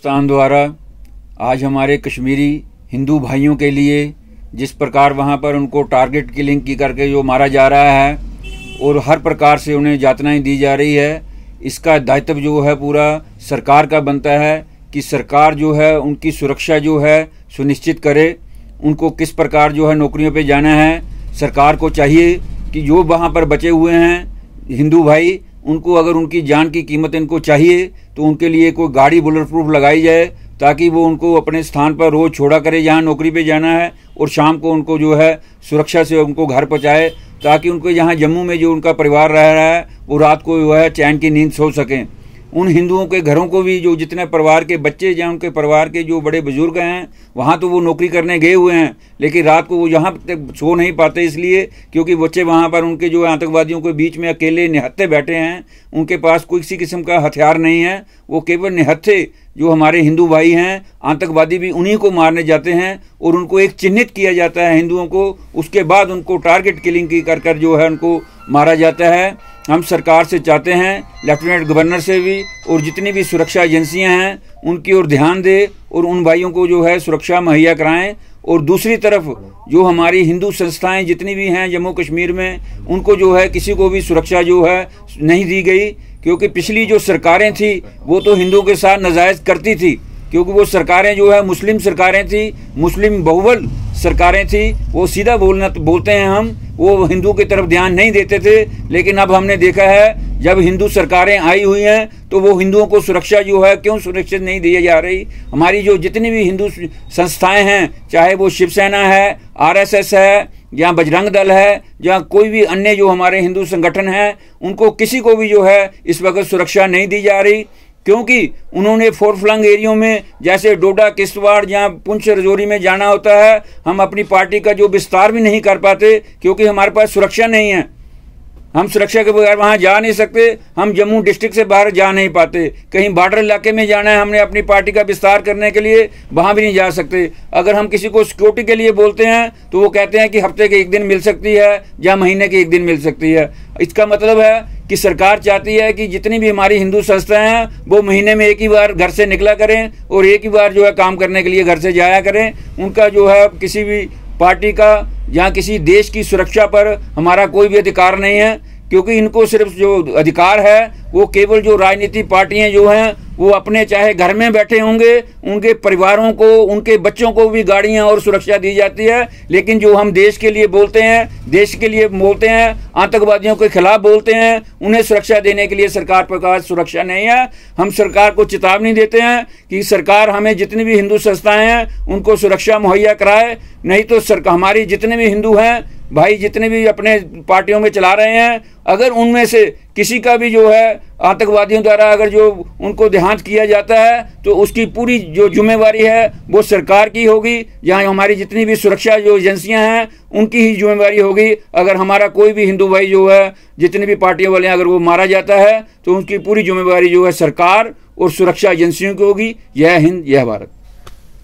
पाकिस्तान द्वारा आज हमारे कश्मीरी हिंदू भाइयों के लिए जिस प्रकार वहाँ पर उनको टारगेट किलिंग की करके जो मारा जा रहा है और हर प्रकार से उन्हें यातनाएं दी जा रही है, इसका दायित्व जो है पूरा सरकार का बनता है कि सरकार जो है उनकी सुरक्षा जो है सुनिश्चित करे। उनको किस प्रकार जो है नौकरियों पे जाना है, सरकार को चाहिए कि जो वहाँ पर बचे हुए हैं हिंदू भाई, उनको अगर उनकी जान की कीमत इनको चाहिए तो उनके लिए कोई गाड़ी बुलेट प्रूफ लगाई जाए ताकि वो उनको अपने स्थान पर रोज़ छोड़ा करे जहाँ नौकरी पे जाना है, और शाम को उनको जो है सुरक्षा से उनको घर पहुँचाए ताकि उनको यहाँ जम्मू में जो उनका परिवार रह रहा है वो रात को जो है चैन की नींद सो सकें। उन हिंदुओं के घरों को भी जो जितने परिवार के बच्चे या उनके परिवार के जो बड़े बुजुर्ग हैं वहाँ तो वो नौकरी करने गए हुए हैं, लेकिन रात को वो यहाँ तक सो नहीं पाते इसलिए क्योंकि बच्चे वहाँ पर उनके जो आतंकवादियों के बीच में अकेले निहत्थे बैठे हैं। उनके पास कोई किसी किस्म का हथियार नहीं है, वो केवल निहत्थे जो हमारे हिंदू भाई हैं, आतंकवादी भी उन्हीं को मारने जाते हैं और उनको एक चिन्हित किया जाता है हिंदुओं को, उसके बाद उनको टारगेट किलिंग की कर जो है उनको मारा जाता है। हम सरकार से चाहते हैं, लेफ्टिनेंट गवर्नर से भी और जितनी भी सुरक्षा एजेंसियां हैं उनकी ओर ध्यान दे और उन भाइयों को जो है सुरक्षा मुहैया कराएं। और दूसरी तरफ जो हमारी हिंदू संस्थाएं जितनी भी हैं जम्मू कश्मीर में, उनको जो है किसी को भी सुरक्षा जो है नहीं दी गई, क्योंकि पिछली जो सरकारें थी वो तो हिंदुओं के साथ नाजायज़ करती थी, क्योंकि वो सरकारें जो है मुस्लिम सरकारें थी, मुस्लिम बहुबल सरकारें थी। वो सीधा बोलते हैं हम, वो हिंदू की तरफ ध्यान नहीं देते थे। लेकिन अब हमने देखा है जब हिंदू सरकारें आई हुई हैं तो वो हिंदुओं को सुरक्षा जो है क्यों सुरक्षित नहीं दी जा रही। हमारी जो जितनी भी हिंदू संस्थाएं हैं, चाहे वो शिवसेना है, आरएसएस है, या बजरंग दल है, या कोई भी अन्य जो हमारे हिंदू संगठन हैं, उनको किसी को भी जो है इस वक्त सुरक्षा नहीं दी जा रही, क्योंकि उन्होंने फोर फ्लंग एरियो में जैसे डोडा, किश्तवाड़ या पुंछ राजौरी में जाना होता है, हम अपनी पार्टी का जो विस्तार भी नहीं कर पाते क्योंकि हमारे पास सुरक्षा नहीं है। हम सुरक्षा के बगैर वहाँ जा नहीं सकते, हम जम्मू डिस्ट्रिक्ट से बाहर जा नहीं पाते। कहीं बॉर्डर इलाके में जाना है हमने अपनी पार्टी का विस्तार करने के लिए, वहाँ भी नहीं जा सकते। अगर हम किसी को सिक्योरिटी के लिए बोलते हैं तो वो कहते हैं कि हफ्ते के एक दिन मिल सकती है या महीने के एक दिन मिल सकती है। इसका मतलब है कि सरकार चाहती है कि जितनी भी हमारी हिंदू संस्थाएं हैं वो महीने में एक ही बार घर से निकला करें और एक ही बार जो है काम करने के लिए घर से जाया करें। उनका जो है किसी भी पार्टी का या किसी देश की सुरक्षा पर हमारा कोई भी अधिकार नहीं है, क्योंकि इनको सिर्फ जो अधिकार है वो केवल जो राजनीतिक पार्टियां जो हैं वो अपने चाहे घर में बैठे होंगे, उनके परिवारों को, उनके बच्चों को भी गाड़ियां और सुरक्षा दी जाती है। लेकिन जो हम देश के लिए बोलते हैं, देश के लिए बोलते हैं, आतंकवादियों के खिलाफ बोलते हैं, उन्हें सुरक्षा देने के लिए सरकार पर पास सुरक्षा नहीं है। हम सरकार को चेतावनी देते हैं कि सरकार हमें जितनी भी हिंदू संस्थाएं हैं उनको सुरक्षा मुहैया कराए, नहीं तो सरकार हमारी जितने भी हिंदू हैं भाई, जितने भी अपने पार्टियों में चला रहे हैं, अगर उनमें से किसी का भी जो है आतंकवादियों द्वारा अगर जो उनको देहांत किया जाता है तो उसकी पूरी जो जिम्मेवारी है वो सरकार की होगी। यहाँ हमारी जितनी भी सुरक्षा जो एजेंसियां हैं उनकी ही जिम्मेवारी होगी। अगर हमारा कोई भी हिंदू भाई जो है जितनी भी पार्टियों वाले अगर वो मारा जाता है तो उनकी पूरी जिम्मेवारी जो है सरकार और सुरक्षा एजेंसियों की होगी। यह हिंद, यह भारत।